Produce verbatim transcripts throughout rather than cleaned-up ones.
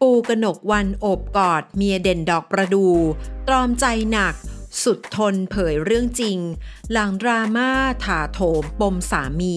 ปูกนกวรรณโอบกอดเมียเด่นดอกประดู่ตรอมใจหนักสุดทนเผยเรื่องจริงหลังดราม่าถาโถมปมสามี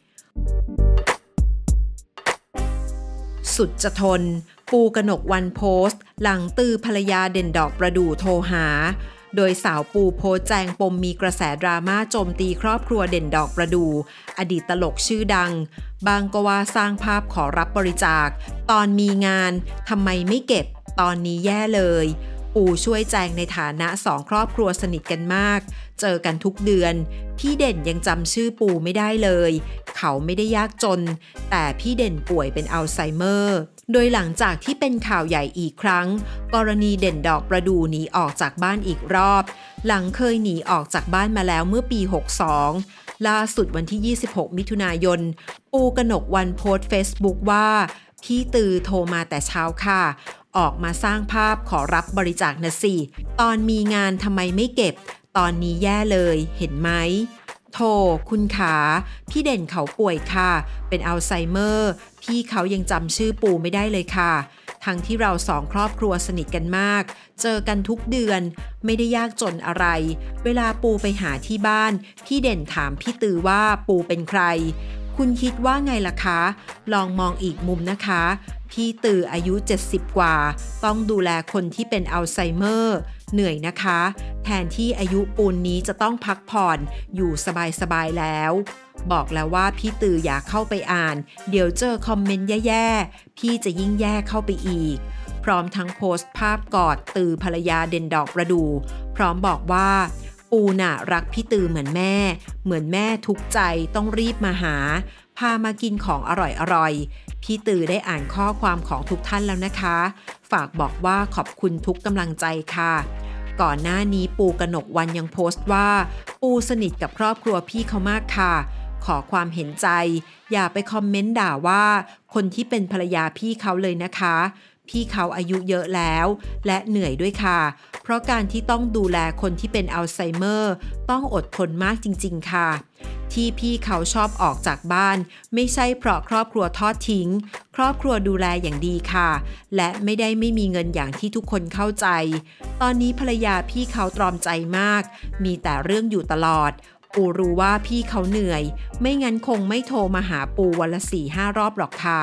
สุดจะทนปูกนกวรรณโพสต์หลังตือภรรยาเด่นดอกประดู่โทรหาโดยสาวปูโพสต์แจงปมมีกระแสดราม่าโจมตีครอบครัวเด่นดอกประดู่อดีตตลกชื่อดังบางก็ว่าสร้างภาพขอรับบริจาคตอนมีงานทำไมไม่เก็บตอนนี้แย่เลยปูช่วยแจงในฐานะสองครอบครัวสนิทกันมากเจอกันทุกเดือนพี่เด่นยังจำชื่อปูไม่ได้เลยเขาไม่ได้ยากจนแต่พี่เด่นป่วยเป็นอัลไซเมอร์โดยหลังจากที่เป็นข่าวใหญ่อีกครั้งกรณีเด่นดอกประดู่หนีออกจากบ้านอีกรอบหลังเคยหนีออกจากบ้านมาแล้วเมื่อปีหกสิบสองล่าสุดวันที่ยี่สิบหกมิถุนายนปูกนกวรรณโพสต์เฟซบุ๊กว่าพี่ตือโทรมาแต่เช้าค่ะออกมาสร้างภาพขอรับบริจาคนะสิตอนมีงานทำไมไม่เก็บตอนนี้แย่เลยเห็นไหมโธ่คุณขาพี่เด่นเขาป่วยค่ะเป็นอัลไซเมอร์พี่เขายังจำชื่อปูไม่ได้เลยค่ะทั้งที่เราสองครอบครัวสนิทกันมากเจอกันทุกเดือนไม่ได้ยากจนอะไรเวลาปูไปหาที่บ้านพี่เด่นถามพี่ตือว่าปูเป็นใครคุณคิดว่าไงล่ะคะลองมองอีกมุมนะคะพี่ตืออายุเจ็ดสิบกว่าต้องดูแลคนที่เป็นอัลไซเมอร์เหนื่อยนะคะแทนที่อายุปูนนี้จะต้องพักผ่อนอยู่สบายๆแล้วบอกแล้วว่าพี่ตืออย่าเข้าไปอ่านเดี๋ยวเจอคอมเมนต์แย่ๆพี่จะยิ่งแย่เข้าไปอีกพร้อมทั้งโพสต์ภาพกอดตือภรรยาเด่นดอกประดู่พร้อมบอกว่าปูน่ะรักพี่ตือเหมือนแม่เหมือนแม่ทุกข์ใจต้องรีบมาหาพามากินของอร่อยๆพี่ตือได้อ่านข้อความของทุกท่านแล้วนะคะฝากบอกว่าขอบคุณทุกกำลังใจค่ะก่อนหน้านี้ปูกนกวรรณยังโพสต์ว่าปูสนิทกับครอบครัวพี่เขามากค่ะขอความเห็นใจอย่าไปคอมเมนต์ด่าว่าคนที่เป็นภรรยาพี่เขาเลยนะคะพี่เขาอายุเยอะแล้วและเหนื่อยด้วยค่ะเพราะการที่ต้องดูแลคนที่เป็นอัลไซเมอร์ต้องอดทนมากจริงๆค่ะที่พี่เขาชอบออกจากบ้านไม่ใช่เพราะครอบครัวทอดทิ้งครอบครัวดูแลอย่างดีค่ะและไม่ได้ไม่มีเงินอย่างที่ทุกคนเข้าใจตอนนี้ภรรยาพี่เขาตรอมใจมากมีแต่เรื่องอยู่ตลอดปูรู้ว่าพี่เขาเหนื่อยไม่งั้นคงไม่โทรมาหาปูวันละ สี่ห้า รอบหรอกค่ะ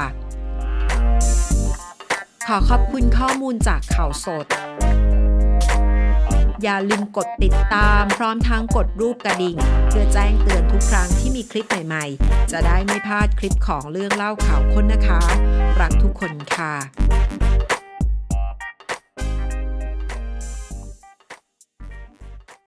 ขอขอบคุณข้อมูลจากข่าวสดอย่าลืมกดติดตามพร้อมทั้งกดรูปกระดิ่งเพื่อแจ้งเตือนทุกครั้งที่มีคลิปใหม่ๆจะได้ไม่พลาดคลิปของเรื่องเล่าข่าวค้นนะคะรักทุกคนค่ะ